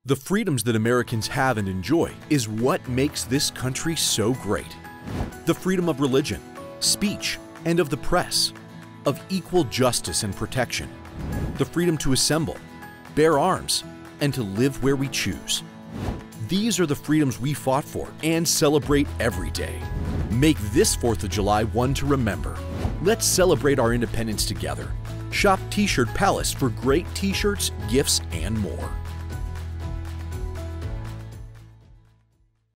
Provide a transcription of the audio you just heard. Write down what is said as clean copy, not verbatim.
The freedoms that Americans have and enjoy is what makes this country so great. The freedom of religion, speech, and of the press, of equal justice and protection, the freedom to assemble, bear arms, and to live where we choose. These are the freedoms we fought for and celebrate every day. Make this 4th of July one to remember. Let's celebrate our independence together. Shop T-Shirt Palace for great t-shirts, gifts, and more.